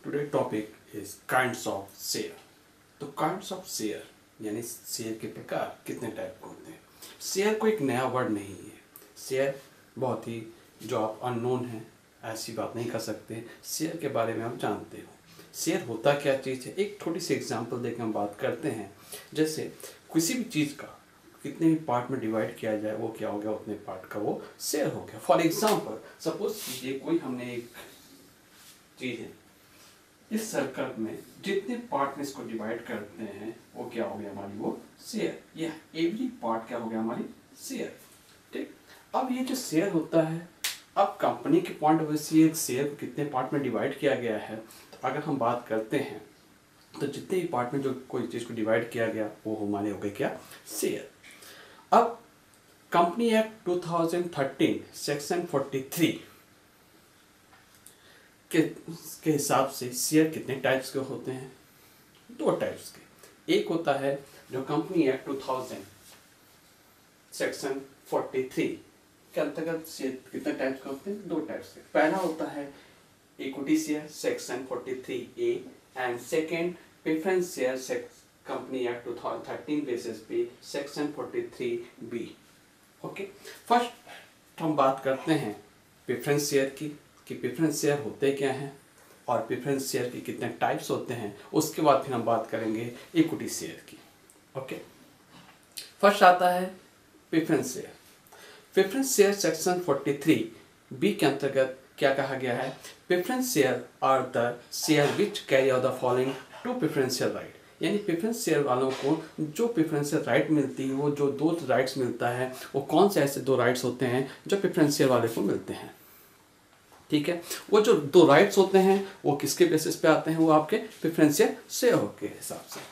Today topic is kinds of share. तो kinds of share यानी share के प्रकार कितने टाइप के होते हैं। शेयर को एक नया वर्ड नहीं है। शेयर बहुत ही जो आप अननोन है ऐसी बात नहीं कर सकते। शेयर के बारे में आप जानते हो। शेयर होता क्या चीज़ है, एक थोड़ी सी एग्जांपल देकर हम बात करते हैं। जैसे किसी भी चीज़ का कितने भी पार्ट में डिवाइड किया जाए वो क्या हो गया, उतने पार्ट का वो शेयर हो गया। फॉर एग्जांपल सपोज कीजिए कोई हमने एक चीज़ है, इस सर्कल में जितने पार्ट में इसको डिवाइड करते हैं वो क्या हो गया हमारी वो शेयर। या एवरी पार्ट क्या हो गया हमारी शेयर। ठीक, अब ये जो शेयर होता है, अब कंपनी के पॉइंट ऑफ व्यू से एक शेयर को कितने पार्ट में डिवाइड किया गया है। तो अगर हम बात करते हैं तो जितने भी पार्ट में जो कोई चीज़ को डिवाइड किया गया वो हमारे हो गए क्या, शेयर। अब कंपनी एक्ट 2013 सेक्शन 43 के हिसाब से शेयर कितने टाइप्स के होते हैं, दो टाइप्स के। एक होता है जो कंपनी एक्ट 2000 सेक्शन 43 के अंतर्गत शेयर कितने टाइप्स के होते हैं, दो टाइप्स के। पहला होता है equity share section 43A and second preference share company act 2013 basis पे सेक्शन 43B। ओके, फर्स्ट हम बात करते हैं प्रेफरेंस शेयर की कि प्रेफरेंस शेयर होते क्या हैं और प्रेफरेंस शेयर के कितने टाइप्स होते हैं। उसके बाद फिर हम बात करेंगे इक्विटी शेयर की। ओके, फर्स्ट आता है preference share. Preference share section 43B के अंतर्गत क्या कहा गया है, preference share are the share which carry out the following two preferential right. यानी प्रेफरेंस शेयर वालों को जो प्रेफरेंशियल राइट मिलती है, वो जो दो राइट्स मिलता है, वो कौन से ऐसे दो राइट्स होते हैं जो प्रेफरेंस शेयर वाले को मिलते हैं। ठीक है, वो जो दो राइट्स होते हैं वो किसके बेसिस पे आते हैं, वो आपके प्रेफरेंशियल शेयर के हिसाब से।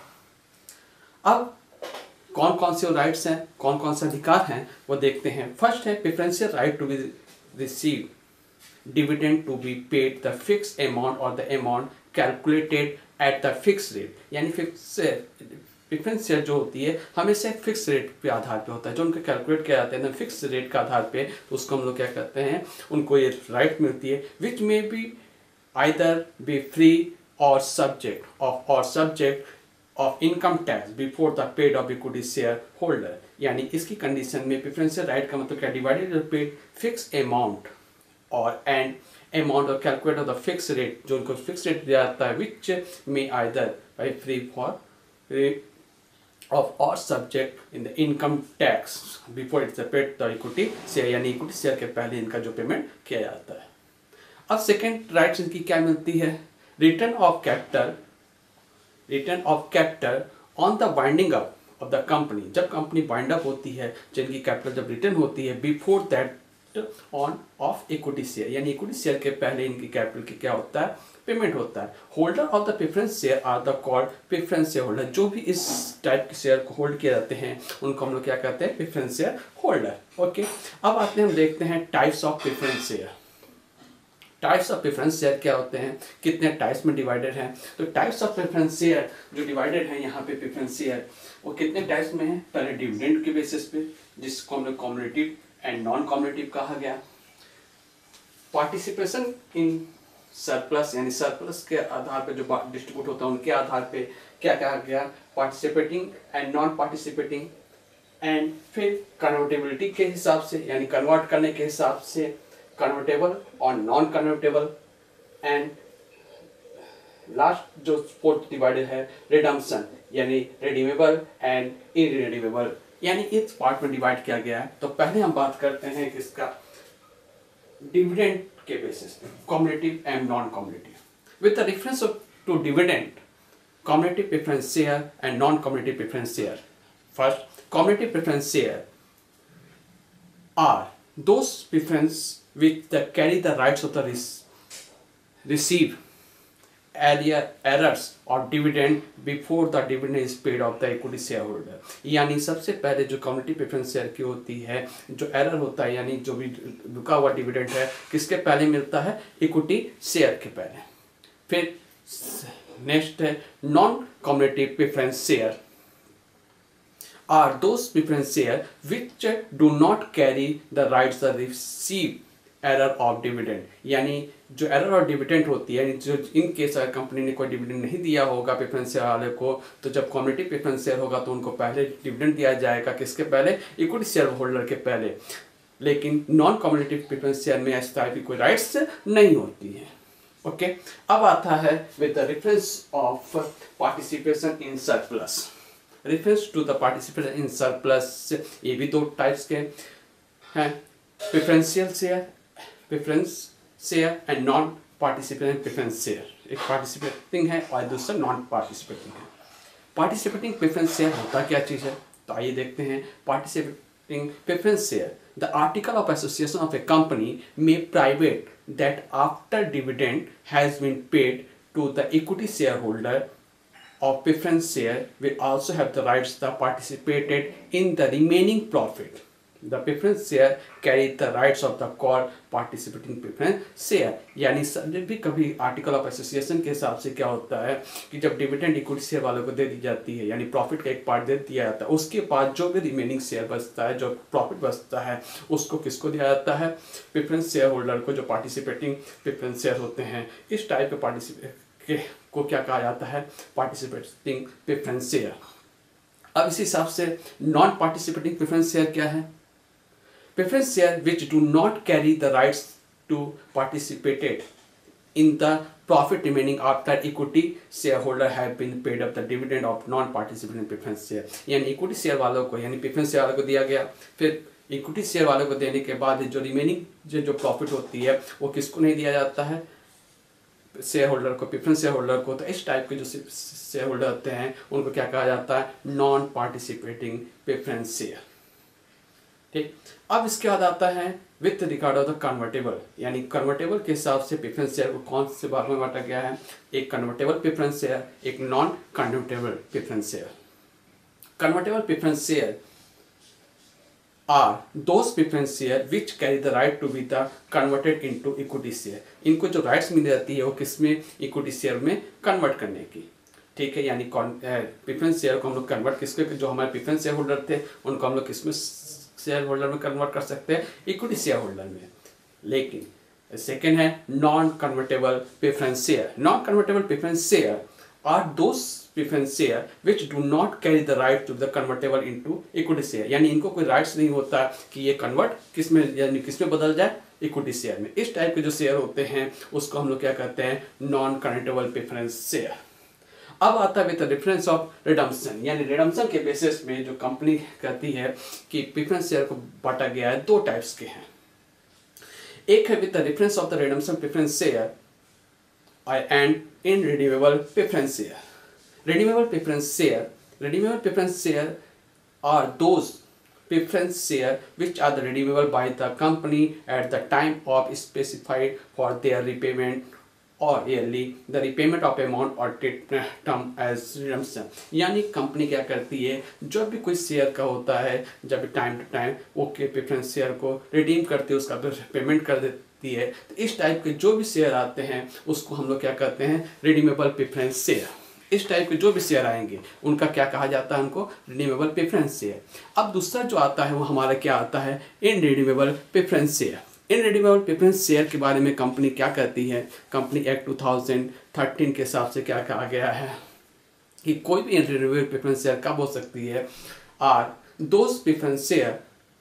अब कौन कौन से राइट्स हैं, कौन कौन से अधिकार हैं, वो देखते हैं। फर्स्ट है preferential right to be receive dividend to be paid the fix amount और the amount calculated at the fix rate. यानी फिक्स प्रेफरेंस शेयर जो होती है हमेशा एक फिक्स रेट पे आधार पे होता है, जो उनका कैलकुलेट किया जाता है ना फिक्स रेट के आधार पे, तो उसको हम लोग क्या कहते हैं, उनको ये राइट मिलती है which may be either be free और subject of income tax before the paid of equity share holder. यानी इसकी कंडीशन में प्रेफरेंशियल राइट का मतलब क्या, डिवाइडेड पेड फिक्स अमाउंट और एंड अमाउंट और calculate of the fix rate, जो उनको फिक्स रेट दिया जाता है which may either by free for of or subject in the income tax before it's paid the equity share। यानी equity share के पहले इनका जो पेमेंट किया जाता है। अब सेकेंड राइट्स इनकी क्या मिलती है, return of capital on the winding up of the company. जब कंपनी वाइंड अप होती है, जिनकी कैपिटल जब रिटर्न होती है before that on of equity share, यानी इक्विटी शेयर के पहले इनकी कैपिटल की क्या होता है, पेमेंट होता है। Holder of the preference share are the called preference share holder. जो भी इस टाइप के शेयर को होल्ड किए जाते हैं उनको हम लोग क्या कहते हैं, प्रेफरेंस शेयर होल्डर। ओके, अब आते हैं, हम देखते हैं types of preference share. Types of preference share क्या होते हैं, कितने टाइप्स में डिवाइडेड हैं। तो टाइप्स ऑफ प्रेफरेंस शेयर जो डिवाइडेड है यहाँ पे प्रेफरेंस शेयर, वो कितने टाइप्स में है। पहले डिविडेंड के बेसिस पे, जिसको हम लोग कॉम्युलेटिव एंड नॉन कॉम्युलेटिव कहा गया। पार्टिसिपेशन इन सरप्लस, यानी सरप्लस के आधार पे जो डिस्ट्रीब्यूट होता है उनके आधार पे क्या कहा गया, participating and non participating. And फिर कन्वर्टेबिलिटी के हिसाब से, यानी कन्वर्ट करने के हिसाब से कन्वर्टेबल और नॉन कन्वर्टेबल। एंड लास्ट जो फोर्थ डिवाइडेड है रिडम्पशन, यानी रिडीमेबल एंड इरिडीमेबल, यानी इस पार्ट में डिवाइड किया गया है। तो पहले हम बात करते हैं किसका, डिविडेंड के बेसिस पे, cumulative and non cumulative. With the reference to dividend, cumulative preference share and non cumulative preference share. First, cumulative preference share are those preference which carry the rights of the receive errors or dividend before the dividend is paid of the equity shareholder। यानी सबसे पहले जो community preference share की होती है, जो error होता है, यानी जो भी रुका हुआ डिविडेंड है, किसके पहले मिलता है, इक्विटी शेयर के पहले। फिर नेक्स्ट है non community preference share are those preference share which do not carry the rights to receive error of dividend। यानी जो एरर और डिविडेंड होती है, जो इन केस अगर कंपनी ने कोई डिविडेंड नहीं दिया होगा प्रेफरेंस शेयर वाले को, तो जब कम्युनिटी प्रेफरेंस शेयर होगा तो उनको पहले डिविडेंड दिया जाएगा, किसके पहले, इक्विटी शेयर होल्डर के पहले। लेकिन नॉन कम्युनिटी प्रेफरेंस शेयर में इस टाइप की कोई राइट्स नहीं होती है। ओके, अब आता है with the reference of participation in surplus. Reference to the participation in surplus, ये भी दो टाइप्स के हैं, preferential share, preference share and non participating preference share. एक पार्टिसिपेटिंग है और दूसरा नॉन पार्टिसिपेटिंग है। पार्टिसिपेटिंग प्रेफरेंस शेयर होता क्या चीज़ है, तो आइए देखते हैं। Participating preference share, the article of association of a company may private that after dividend has been paid to the equity share holder of preference share will also have the rights to participated in the remaining profit. The preference share carry the rights of the called participating preference share। यानी जब भी कभी article of association के हिसाब से क्या होता है कि जब डिविडेंड इक्विटी शेयर वालों को दे दी जाती है, यानी प्रॉफिट का एक पार्ट दे दिया जाता है, उसके बाद जो भी रिमेनिंग शेयर बचता है, जो प्रॉफिट बचता है, उसको किसको दिया जाता है, प्रेफरेंस शेयर होल्डर को, जो पार्टिसिपेटिंग प्रेफरेंस शेयर होते हैं। इस टाइप के पार्टिसिपेट को क्या कहा जाता है, पार्टिसिपेटिंग प्रेफरेंस शेयर। अब इस हिसाब से नॉन पार्टिसिपेटिंग प्रेफरेंस शेयर क्या है, preference share which do not carry the rights to participated in the profit remaining after equity share holder have been paid up the dividend of non participating preference share. यानी equity share वालों को, यानी preference share वालों को दिया गया, फिर equity share वालों को देने के बाद जो रिमेनिंग जो प्रॉफिट होती है वो किसको नहीं दिया जाता है, शेयर होल्डर को, प्रेफरेंस शेयर होल्डर को। तो इस टाइप के जो शेयर होल्डर होते हैं उनको क्या कहा जाता है, नॉन पार्टिसिपेटिंग प्रेफरेंस शेयर। ठीक, अब इसके बाद आता है with regard of the convertible, यानी कन्वर्टेबल के हिसाब से प्रेफरेंस शेयर को कौन से भाग में बांटा गया है, एक कन्वर्टेबल प्रेफरेंस शेयर, एक non convertible preference share. Convertible preference share are those preference share which carry the right to be the converted into equity share। इनको जो राइट्स मिल जाती है वो किसमें, इक्विटी शेयर में कन्वर्ट करने की। ठीक है, यानी प्रेफरेंस शेयर को हम लोग कन्वर्ट किसके, जो हमारे प्रेफरेंस शेयर होल्डर थे उनको हम लोग किसमें शेयर होल्डर में कन्वर्ट कर सकते हैं, इक्विटी शेयर होल्डर में। लेकिन सेकेंड है non convertible preference share. Non convertible preference share are those preference share which do not carry the right to the convertible into equity share। यानी इनको कोई राइट्स नहीं होता कि ये कन्वर्ट किसमें, यानी किसमें बदल जाए, इक्विटी शेयर में। इस टाइप के जो शेयर होते हैं उसको हम लोग क्या कहते हैं, नॉन कन्वर्टेबल प्रेफरेंस शेयर। अब आता है विद डिफरेंस ऑफ रिडम्पशन, यानी रिडम्पशन के बेसिस में जो कंपनी कहती है कि प्रेफरेंस शेयर को बांटा गया है, दो टाइप्स के हैं। एक है with the difference of the redemption preference share and irredeemable preference share। Redeemable preference share are those preference share which are the redeemable by the company at the time of specified for their repayment or yearly the repayment of amount or term as redemption। यानी company क्या करती है, जब भी कोई share का होता है, जब टाइम टू टाइम वो के प्रेफरेंस शेयर को रिडीम करती है, उसका पेमेंट कर देती है। तो इस टाइप के जो भी शेयर आते हैं उसको हम लोग क्या कहते हैं, रिडीमेबल प्रेफरेंस शेयर। इस टाइप के जो भी शेयर आएंगे उनका क्या कहा जाता है, उनको रिडीमेबल प्रेफरेंस शेयर। अब दूसरा जो आता है वो हमारा क्या आता है, irredeemable preference share. Irredeemable preference share के बारे में कंपनी क्या कहती है, कंपनी एक्ट 2013 के हिसाब से क्या कहा गया है कि कोई भी इनरिडीमेबल प्रेफरेंस शेयर कब हो सकती है, are those preference share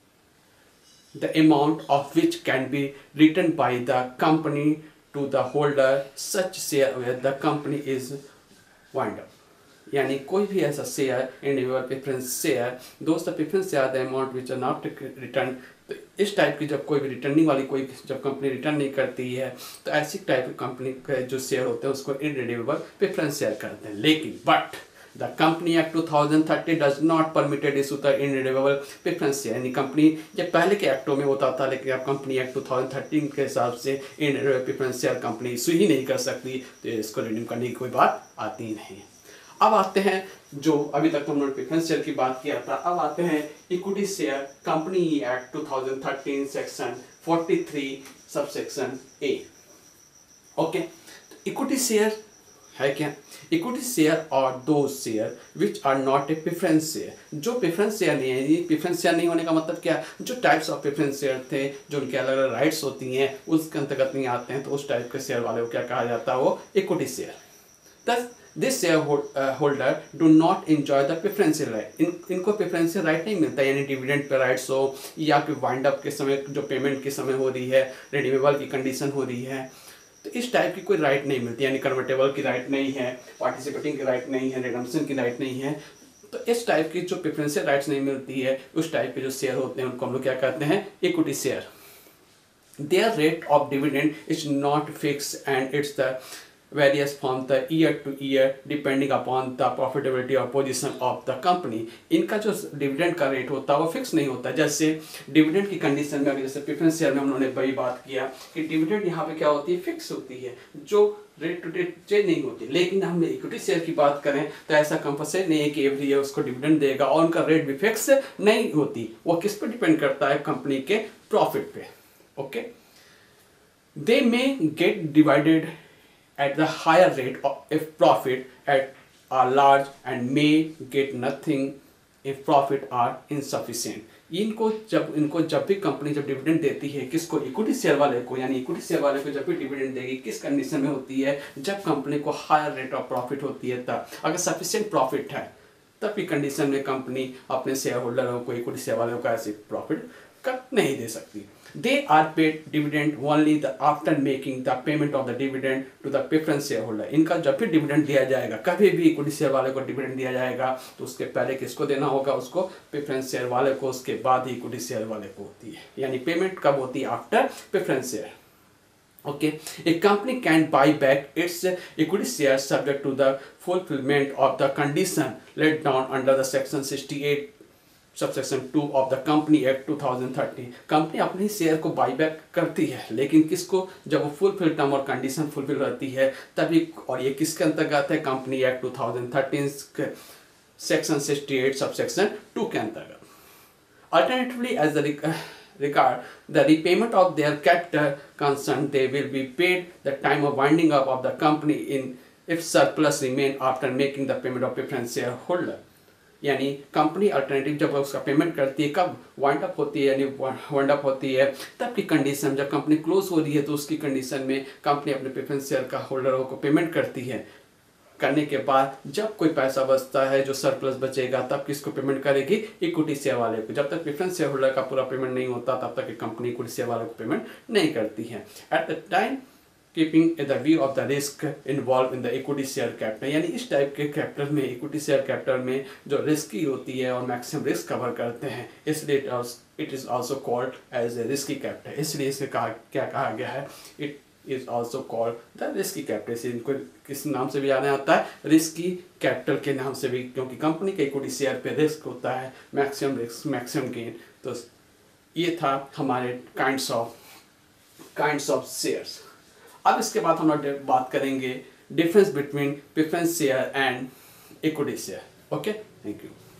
the amount of which can be returned by the company to the holder such share where the company is wind up। यानी कोई भी ऐसा शेयर, इंडिविजुअल प्रेफरेंस शेयर, दोस्त preference share the amount which are not return. तो इस type की जब कोई भी रिटर्निंग वाली कोई जब कंपनी रिटर्न नहीं करती है तो ऐसी टाइप की कंपनी के जो शेयर होते हैं उसको इनरिडीमेबल प्रेफरेंस शेयर करते हैं। लेकिन but The Company Act 2030 does not permitted issue the irredeemable preference share। यानी कंपनी ये पहले के एक्टों में होता था, लेकिन अब कंपनी एक्ट 2013 के हिसाब से irredeemable preference share company issue ही नहीं कर सकती, तो इसको रिडीम करने की कोई बात आती नहीं। अब आते हैं, जो अभी तक तो हमने प्रेफरेंस शेयर की बात किया था, अब आते हैं equity share company act 2013 section 43 subsection A. Okay, equity share है क्या? इक्विटी शेयर और दो share which are not a preference share, जो प्रेफरेंस शेयर नहीं है। ये प्रेफरेंस शेयर नहीं होने का मतलब क्या? जो टाइप्स ऑफ प्रेफरेंस शेयर थे, जो उनके अलग अलग राइट्स होती हैं, उसके अंतर्गत नहीं आते हैं, तो उस टाइप के शेयर वाले को क्या कहा जाता है? वो इक्विटी शेयर। दस this share holder do not enjoy the preferential right, इनको प्रेफरेंशियल राइट नहीं मिलता, यानी डिविडेंड पे राइट्स हो या फिर वाइंड अप के समय जो पेमेंट के समय हो रही है, रिडीमेबल की कंडीशन हो रही है, तो इस टाइप की कोई राइट नहीं मिलती, यानी कन्वर्टेबल की राइट नहीं है, पार्टिसिपेटिंग की राइट नहीं है, रिडम्पशन की राइट नहीं है। तो इस टाइप की जो प्रेफरेंशियल राइट्स नहीं मिलती है, उस टाइप के जो शेयर होते हैं उनको हम लोग क्या कहते हैं? Equity share. Their rate of dividend is not fixed and it's the varies from the year to year depending upon the profitability or position of the company। इनका जो डिविडेंड का रेट होता है वो फिक्स नहीं होता। जैसे डिविडेंड की कंडीशन में अभी जैसे प्रेफरेंस शेयर में उन्होंने वही बात किया कि डिविडेंड यहाँ पे क्या होती है? फिक्स होती है, जो रेट टू रेट चेंज नहीं होती। लेकिन हम इक्विटी शेयर की बात करें तो ऐसा कंपल्सरी नहीं है कि एवरी ईयर उसको डिविडेंड देगा, और उनका रेट भी फिक्स नहीं होती। वो किस पे डिपेंड करता है? कंपनी के प्रॉफिट पे। Okay, they may get divided at the higher rate if profit at are large and may get nothing if profit are insufficient। इनको जब भी कंपनी जब डिविडेंड देती है, किसको? इक्विटी शेयर वाले को। यानी इक्विटी शेयर वाले को जब भी डिविडेंड देगी, किस कंडीशन में होती है? जब कंपनी को हायर रेट ऑफ प्रॉफिट होती है तब। अगर सफिशिएंट प्रॉफिट है तब की कंडीशन में कंपनी अपने शेयर होल्डरों को, इक्विटी शेयर वालों को ऐसे प्रॉफिट कट नहीं दे सकती। They are paid dividend only after making the payment of the dividend to the preference shareholder। इनका जब भी डिविडेंड दिया जाएगा, कभी भी इक्विटी शेयर वाले को डिविडेंड दिया जाएगा, तो उसके पहले किसको देना होगा? उसको प्रेफरेंस शेयर वाले को, उसके बाद ही इक्विटी शेयर वाले को होती है। यानी पेमेंट कब होती है? After preference share. Okay, a company can buy back its equity shares subject to the fulfillment of the condition laid down under the section 68 subsection 2 of the company act 2013। Company अपने share को buy back करती है, लेकिन किसको? जब वो fulfil term और condition fulfil रहती है तभी। और ये किसके अंतर्गत है? कंपनी एक्ट 2013 सेक्शन 68 सबसेक्शन 2 के अंतर्गत। Alternatively as the regard the repayment of their capital concern, they will be paid the time of winding up of the company in if surplus remain after making the payment of preference shareholder। यानी company alternative जब उसका payment करती है, कब? Wind up होती है, यानी wind up होती है तब की कंडीशन, जब कंपनी क्लोज हो रही है तो उसकी कंडीशन में कंपनी अपने प्रेफरेंस शेयर का होल्डरों को पेमेंट करती है। करने के बाद जब कोई पैसा बचता है, जो सरप्लस बचेगा, तब किसको पेमेंट करेगी? इक्विटी शेयर वाले को। जब तक प्रेफरेंस शेयर होल्डर का पूरा पेमेंट नहीं होता तब तक कंपनी इक्विटी शेयर वाले को पेमेंट नहीं करती है। At the time keeping the view of the risk involve in the equity share capital, यानी इस टाइप के कैपिटल में, इक्विटी शेयर कैपिटल में जो रिस्की होती है और मैक्सिमम रिस्क कवर करते हैं, इसलिए it is also called as a risky capital. इसलिए इसे क्या कहा गया है? It is also called the risky capital. इनको किस नाम से भी जाना जाता है? रिस्की कैपिटल के नाम से भी, क्योंकि कंपनी के इक्विटी शेयर पे रिस्क होता है, मैक्सिमम रिस्क मैक्सिमम गेन। तो ये था हमारे काइंड्स ऑफ शेयर्स। अब इसके बाद हम लोग बात करेंगे difference between preference share and equity share. Okay, thank you.